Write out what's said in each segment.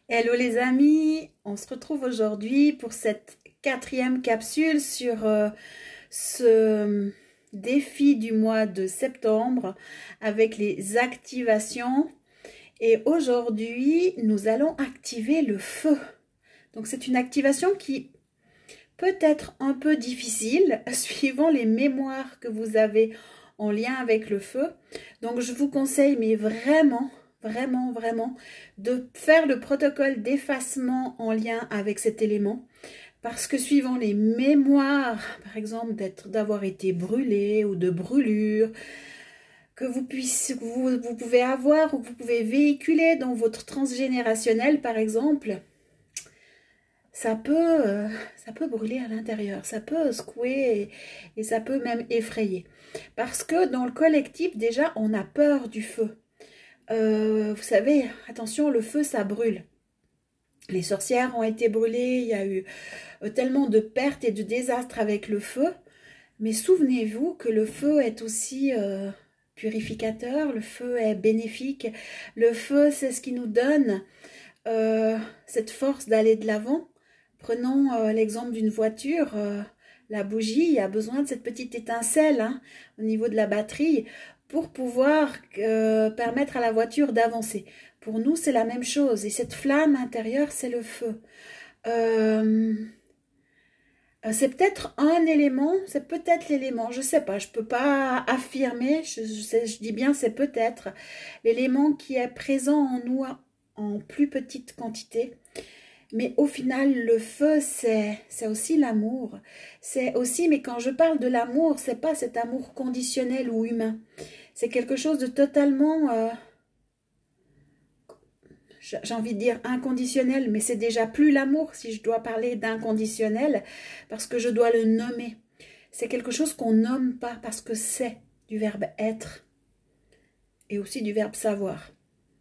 Hello les amis, on se retrouve aujourd'hui pour cette quatrième capsule sur ce défi du mois de septembre avec les activations. Et aujourd'hui, nous allons activer le feu. Donc c'est une activation qui peut être un peu difficile suivant les mémoires que vous avez en lien avec le feu. Donc je vous conseille, mais vraiment, de faire le protocole d'effacement en lien avec cet élément. Parce que suivant les mémoires, par exemple d'avoir été brûlé ou de brûlure, que vous pouvez avoir ou que vous pouvez véhiculer dans votre transgénérationnel, par exemple, ça peut brûler à l'intérieur, ça peut secouer et ça peut même effrayer. Parce que dans le collectif, déjà, on a peur du feu. Vous savez, attention, le feu, ça brûle. Les sorcières ont été brûlées, il y a eu tellement de pertes et de désastres avec le feu. Mais souvenez-vous que le feu est aussi purificateur, le feu est bénéfique. Le feu, c'est ce qui nous donne cette force d'aller de l'avant. Prenons l'exemple d'une voiture. La bougie a besoin de cette petite étincelle au niveau de la batterie pour pouvoir permettre à la voiture d'avancer. Pour nous, c'est la même chose. Et cette flamme intérieure, c'est le feu. C'est peut-être un élément, c'est peut-être l'élément, je ne sais pas, je ne peux pas affirmer, je dis bien c'est peut-être l'élément qui est présent en nous en plus petite quantité. Mais au final, le feu, c'est aussi l'amour. C'est aussi, mais quand je parle de l'amour, c'est pas cet amour conditionnel ou humain. C'est quelque chose de totalement, j'ai envie de dire inconditionnel, mais c'est déjà plus l'amour si je dois parler d'inconditionnel, parce que je dois le nommer. C'est quelque chose qu'on nomme pas, parce que c'est du verbe être et aussi du verbe savoir.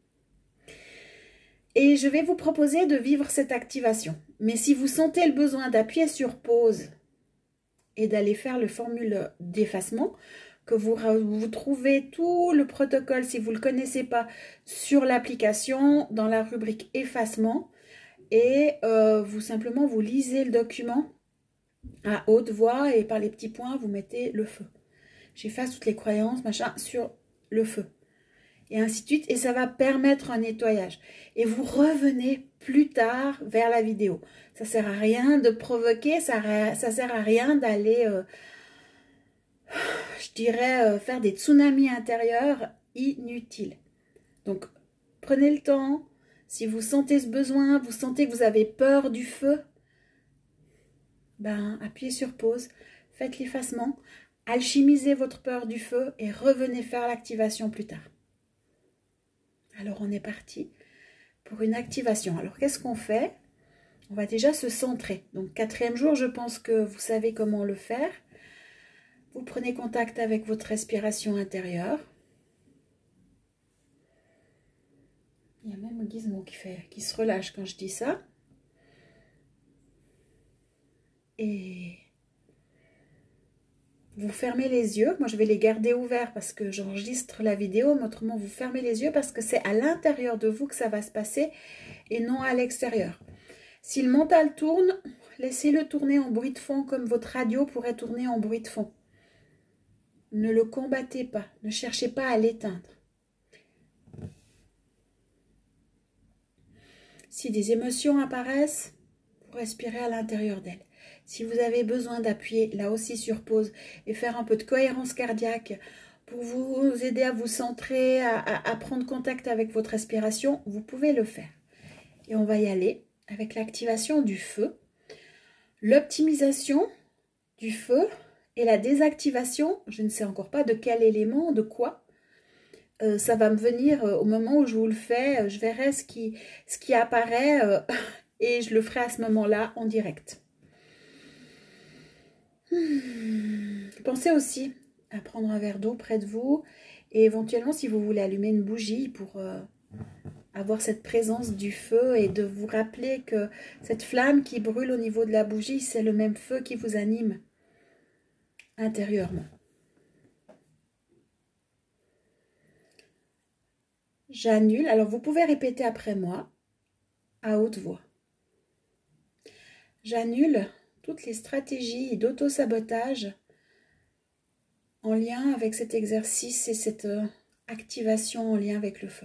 Et je vais vous proposer de vivre cette activation. Mais si vous sentez le besoin d'appuyer sur pause et d'aller faire le formule d'effacement, que vous trouvez tout le protocole, si vous ne le connaissez pas, sur l'application, dans la rubrique effacement, et simplement vous lisez le document à haute voix et par les petits points, vous mettez le feu. J'efface toutes les croyances, machin, sur le feu. Et ainsi de suite, et ça va permettre un nettoyage. Et vous revenez plus tard vers la vidéo. Ça sert à rien de provoquer, ça sert à rien d'aller, je dirais, faire des tsunamis intérieurs inutiles. Donc, prenez le temps. Si vous sentez ce besoin, vous sentez que vous avez peur du feu, appuyez sur pause, faites l'effacement, alchimisez votre peur du feu et revenez faire l'activation plus tard. Alors, on est parti pour une activation. Alors, qu'est-ce qu'on fait? On va déjà se centrer. Donc, quatrième jour, je pense que vous savez comment le faire. Vous prenez contact avec votre respiration intérieure. Il y a même un gizmo qui se relâche quand je dis ça. Et vous fermez les yeux. Moi, je vais les garder ouverts parce que j'enregistre la vidéo. Mais autrement, vous fermez les yeux parce que c'est à l'intérieur de vous que ça va se passer et non à l'extérieur. Si le mental tourne, laissez-le tourner en bruit de fond comme votre radio pourrait tourner en bruit de fond. Ne le combattez pas. Ne cherchez pas à l'éteindre. Si des émotions apparaissent, vous respirez à l'intérieur d'elles. Si vous avez besoin d'appuyer là aussi sur pause et faire un peu de cohérence cardiaque pour vous aider à vous centrer, à prendre contact avec votre respiration, vous pouvez le faire. Et on va y aller avec l'activation du feu, l'optimisation du feu et la désactivation, je ne sais encore pas de quel élément, de quoi. Ça va me venir au moment où je vous le fais, je verrai ce qui apparaît et je le ferai à ce moment-là en direct. Pensez aussi à prendre un verre d'eau près de vous et éventuellement si vous voulez allumer une bougie pour avoir cette présence du feu et de vous rappeler que cette flamme qui brûle au niveau de la bougie, c'est le même feu qui vous anime intérieurement. J'annule. Alors vous pouvez répéter après moi. à haute voix. J'annule toutes les stratégies d'auto-sabotage en lien avec cet exercice et cette activation en lien avec le feu.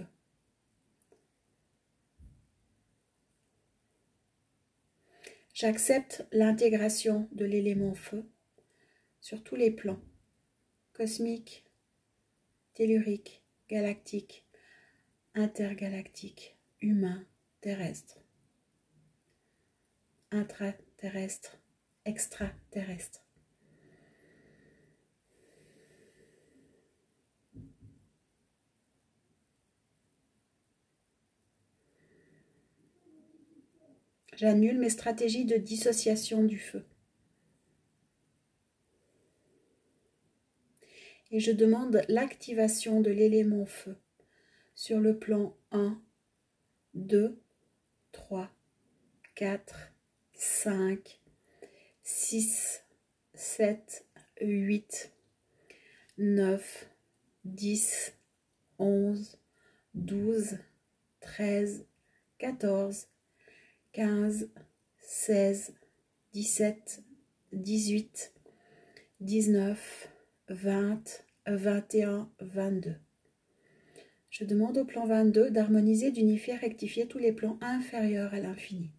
J'accepte l'intégration de l'élément feu sur tous les plans, cosmique, tellurique, galactique, intergalactique, humain, terrestre, intraterrestre, extraterrestre. J'annule mes stratégies de dissociation du feu. Et je demande l'activation de l'élément feu sur le plan 1, 2, 3, 4, 5, 6, 7, 8, 9, 10, 11, 12, 13, 14, 15, 16, 17, 18, 19, 20, 21, 22. Je demande au plan 22 d'harmoniser, d'unifier, rectifier tous les plans inférieurs à l'infini.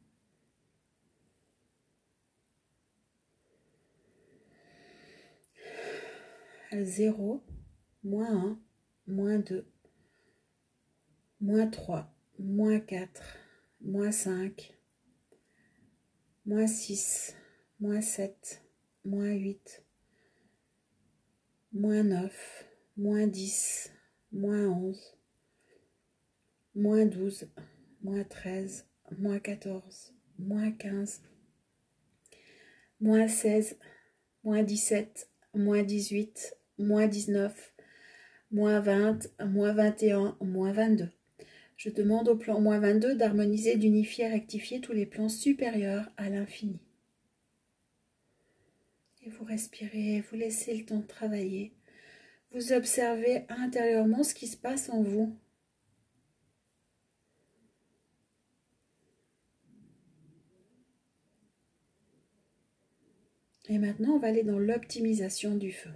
Zéro, moins 1, moins 2, moins 3, moins 4, moins 5, moins 6, moins 7, moins 8, moins 9, moins 10, moins 11, moins 12, moins 13, moins 14, moins 15, moins 16, moins 17, moins 18, moins 19, moins 20, moins 21, moins 22. Je demande au plan moins 22 d'harmoniser, d'unifier, rectifier tous les plans supérieurs à l'infini. Et vous respirez, vous laissez le temps de travailler. Vous observez intérieurement ce qui se passe en vous. Et maintenant, on va aller dans l'optimisation du feu.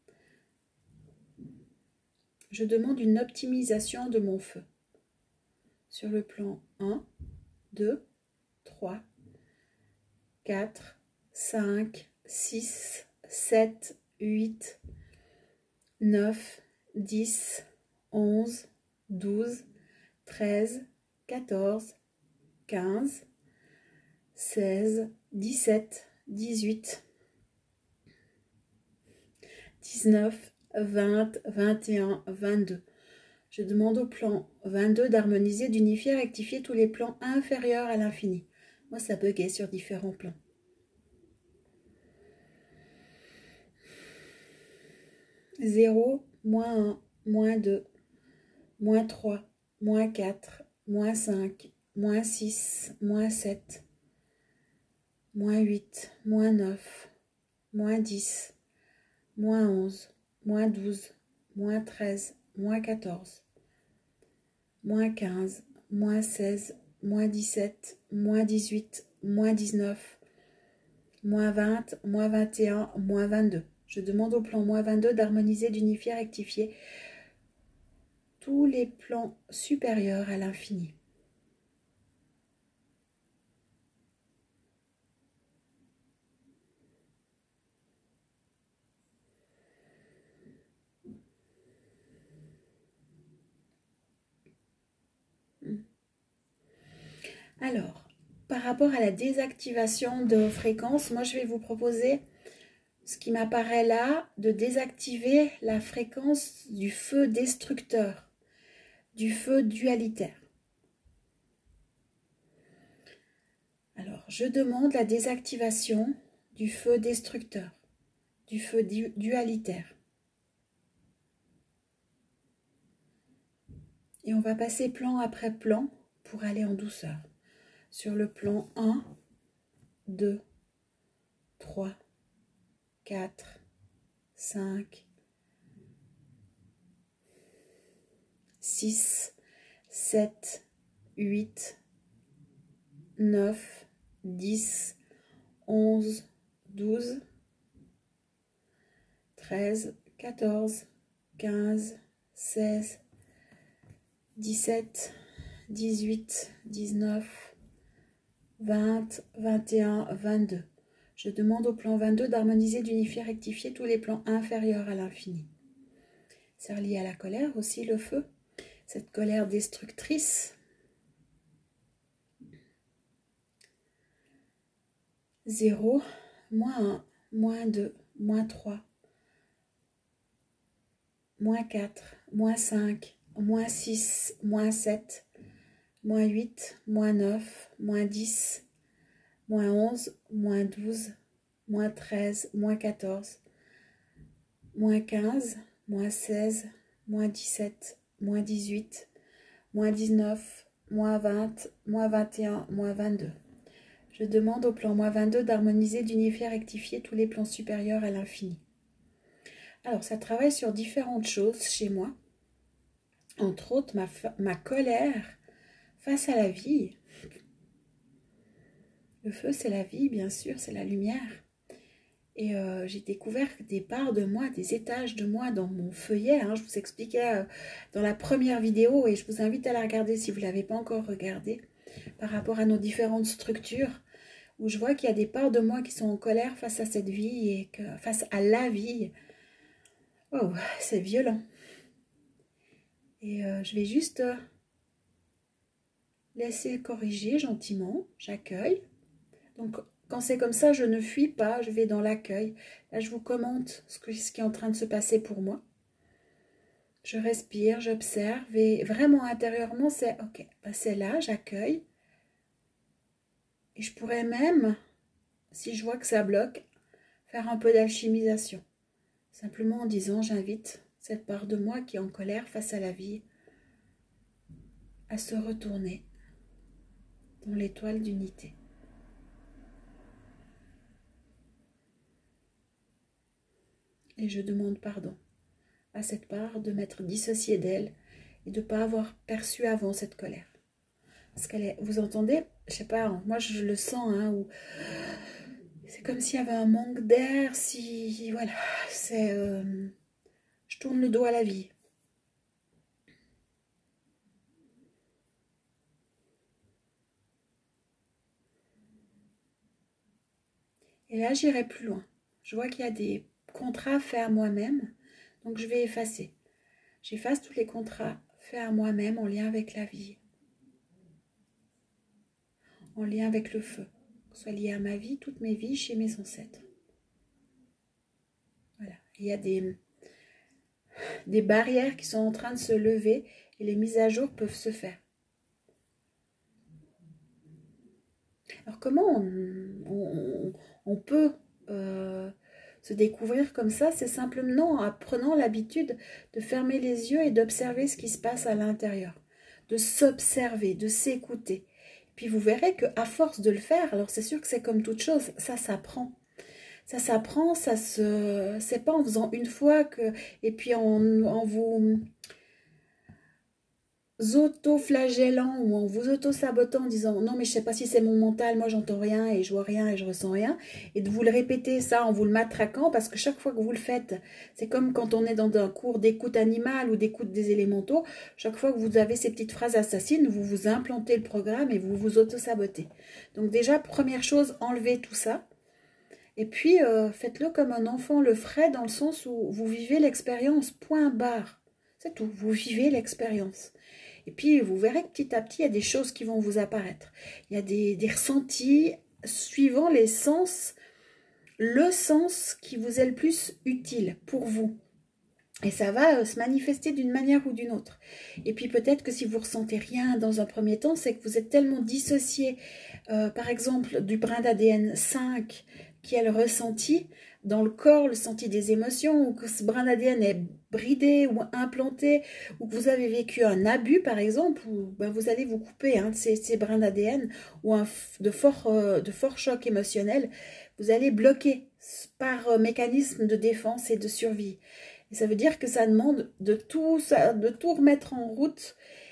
Je demande une optimisation de mon feu. Sur le plan 1, 2, 3, 4, 5, 6, 7, 8, 9, 10, 11, 12, 13, 14, 15, 16, 17, 18, 19, 20, 21, 22. Je demande au plan 22 d'harmoniser, d'unifier, rectifier tous les plans inférieurs à l'infini. Moi, ça buguait sur différents plans. Zéro, moins 1, moins 2, moins 3, moins 4, moins 5, moins 6, moins 7, moins 8, moins 9, moins 10, moins 11, moins 12, moins 13, moins 14, moins 15, moins 16, moins 17, moins 18, moins 19, moins 20, moins 21, moins 22. Je demande au plan moins 22 d'harmoniser, d'unifier, rectifier tous les plans supérieurs à l'infini. Alors, par rapport à la désactivation de fréquences, moi je vais vous proposer ce qui m'apparaît là, de désactiver la fréquence du feu destructeur, du feu dualitaire. Alors, je demande la désactivation du feu destructeur, du feu dualitaire. Et on va passer plan après plan pour aller en douceur. Sur le plan 1, 2, 3, 4, 5, 6, 7, 8, 9, 10, 11, 12, 13, 14, 15, 16, 17, 18, 19, 20, 21, 22. Je demande au plan 22 d'harmoniser, d'unifier, rectifier tous les plans inférieurs à l'infini. C'est relié à la colère aussi, le feu. Cette colère destructrice. 0, moins 1, moins 2, moins 3, moins 4, moins 5, moins 6, moins 7, moins 8, moins 9, moins 10, moins 11, moins 12, moins 13, moins 14, moins 15, moins 16, moins 17, moins 18, moins 19, moins 20, moins 21, moins 22. Je demande au plan moins 22 d'harmoniser, d'unifier, rectifier tous les plans supérieurs à l'infini. Alors, ça travaille sur différentes choses chez moi. Entre autres, ma colère face à la vie. Le feu, c'est la vie, bien sûr, c'est la lumière. Et j'ai découvert des parts de moi, des étages de moi dans mon feuillet. Je vous expliquais dans la première vidéo, et je vous invite à la regarder si vous ne l'avez pas encore regardée, par rapport à nos différentes structures, où je vois qu'il y a des parts de moi qui sont en colère face à cette vie, et face à la vie. Oh, c'est violent. Et je vais juste laisser corriger gentiment, j'accueille. Donc, quand c'est comme ça, je ne fuis pas, je vais dans l'accueil. Là, je vous commente ce qui est en train de se passer pour moi. Je respire, j'observe et vraiment intérieurement, c'est ok, c'est là, j'accueille. Et je pourrais même, si je vois que ça bloque, faire un peu d'alchimisation. Simplement en disant, j'invite cette part de moi qui est en colère face à la vie à se retourner dans l'étoile d'unité. Et je demande pardon à cette part de m'être dissociée d'elle et de ne pas avoir perçu avant cette colère. Parce qu'elle est, vous entendez, je sais pas, moi je le sens, où c'est comme s'il y avait un manque d'air, voilà, c'est, je tourne le dos à la vie. Et là, j'irai plus loin. Je vois qu'il y a des contrats faits à moi-même, donc je vais effacer. J'efface tous les contrats faits à moi-même en lien avec la vie, en lien avec le feu, que ce soit lié à ma vie, toutes mes vies, chez mes ancêtres. Voilà, il y a des barrières qui sont en train de se lever et les mises à jour peuvent se faire. Alors comment on peut se découvrir comme ça? C'est simplement en prenant l'habitude de fermer les yeux et d'observer ce qui se passe à l'intérieur, de s'observer, de s'écouter. Puis vous verrez qu'à force de le faire, alors c'est sûr que c'est comme toute chose, ça s'apprend. Ça s'apprend, c'est pas en faisant une fois que, et puis en vous auto-flagellant ou en vous auto-sabotant en disant non mais je sais pas si c'est mon mental, moi j'entends rien et je vois rien et je ressens rien, et de vous le répéter ça en vous le matraquant, parce que chaque fois que vous le faites, c'est comme quand on est dans un cours d'écoute animale ou d'écoute des élémentaux, chaque fois que vous avez ces petites phrases assassines, vous vous implantez le programme et vous vous auto-sabotez. Donc déjà, première chose, enlevez tout ça. Et puis, faites-le comme un enfant le ferait, dans le sens où vous vivez l'expérience, point barre. C'est tout, vous vivez l'expérience. Et puis, vous verrez que petit à petit, il y a des choses qui vont vous apparaître. Il y a des ressentis suivant les sens, le sens qui vous est le plus utile pour vous. Et ça va se manifester d'une manière ou d'une autre. Et puis peut-être que si vous ressentez rien dans un premier temps, c'est que vous êtes tellement dissocié, par exemple, du brin d'ADN 5, qui est le ressenti dans le corps, le senti des émotions, ou que ce brin d'ADN est bridé ou implanté, ou que vous avez vécu un abus, par exemple, où vous allez vous couper de ces brins d'ADN, ou de forts chocs émotionnels, vous allez bloquer par mécanisme de défense et de survie. Et ça veut dire que ça demande de tout remettre en route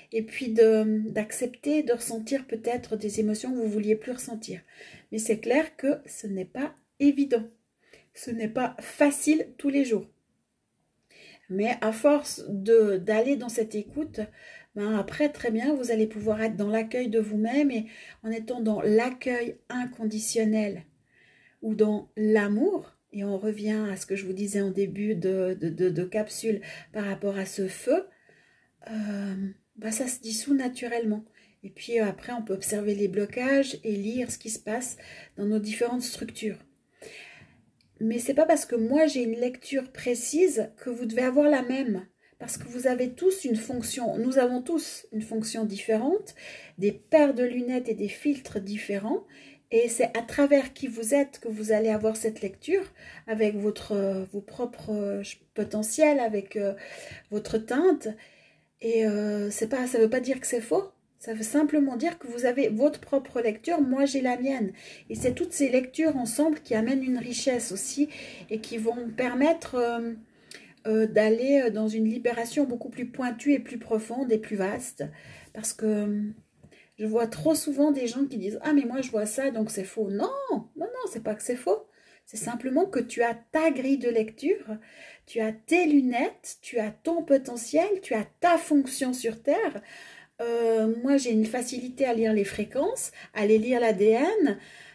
et puis d'accepter de ressentir peut-être des émotions que vous ne vouliez plus ressentir. Mais c'est clair que ce n'est pas évident. Ce n'est pas facile tous les jours. Mais à force d'aller dans cette écoute, ben après, très bien, vous allez pouvoir être dans l'accueil de vous-même et en étant dans l'accueil inconditionnel ou dans l'amour. Et on revient à ce que je vous disais en début de capsule par rapport à ce feu. Ben ça se dissout naturellement. Et puis après, on peut observer les blocages et lire ce qui se passe dans nos différentes structures. Mais c'est pas parce que moi j'ai une lecture précise que vous devez avoir la même. Parce que vous avez tous une fonction, nous avons tous une fonction différente, des paires de lunettes et des filtres différents. Et c'est à travers qui vous êtes que vous allez avoir cette lecture, avec vos propres potentiels, avec votre teinte. Et ça ne veut pas dire que c'est faux. Ça veut simplement dire que vous avez votre propre lecture, moi j'ai la mienne. Et c'est toutes ces lectures ensemble qui amènent une richesse aussi et qui vont permettre d'aller dans une libération beaucoup plus pointue et plus profonde et plus vaste. Parce que je vois trop souvent des gens qui disent « Ah mais moi je vois ça donc c'est faux ». Non, non, non, c'est pas que c'est faux. C'est simplement que tu as ta grille de lecture, tu as tes lunettes, tu as ton potentiel, tu as ta fonction sur Terre. Moi, j'ai une facilité à lire les fréquences, à aller lire l'ADN,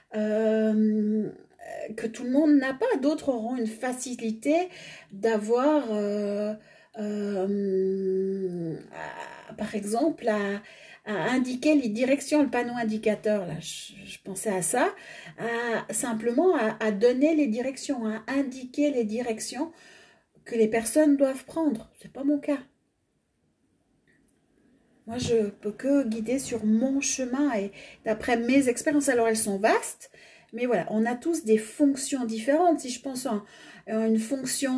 que tout le monde n'a pas. D'autres auront une facilité d'avoir, par exemple, à indiquer les directions, le panneau indicateur, là, je pensais à ça, simplement à donner les directions, à indiquer les directions que les personnes doivent prendre. Ce n'est pas mon cas. Moi, je peux que guider sur mon chemin et d'après mes expériences. Alors, elles sont vastes, mais voilà, on a tous des fonctions différentes. Si je pense à une fonction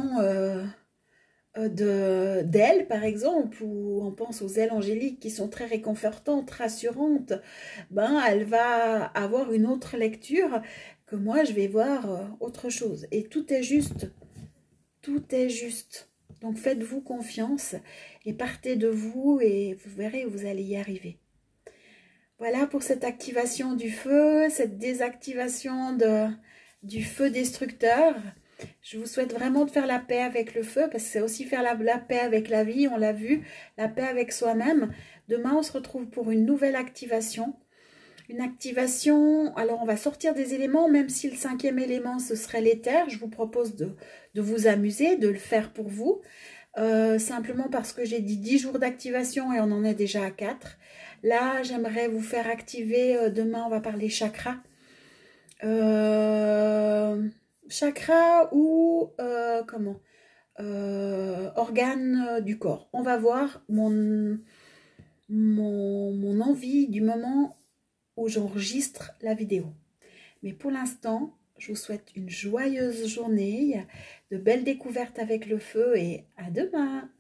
d'ailes, par exemple, ou on pense aux ailes angéliques qui sont très réconfortantes, rassurantes, ben, elle va avoir une autre lecture que moi, je vais voir autre chose. Et tout est juste. Tout est juste. Donc faites-vous confiance et partez de vous et vous verrez, vous allez y arriver. Voilà pour cette activation du feu, cette désactivation du feu destructeur. Je vous souhaite vraiment de faire la paix avec le feu parce que c'est aussi faire la paix avec la vie, on l'a vu, la paix avec soi-même. Demain, on se retrouve pour une nouvelle activation. Une activation, alors on va sortir des éléments, même si le 5e élément, ce serait l'éther. Je vous propose de vous amuser, de le faire pour vous. Simplement parce que j'ai dit 10 jours d'activation et on en est déjà à 4. Là, j'aimerais vous faire activer, demain on va parler chakra. Chakra ou, organe du corps. On va voir mon envie du moment où j'enregistre la vidéo. Mais pour l'instant, je vous souhaite une joyeuse journée, de belles découvertes avec le feu et à demain!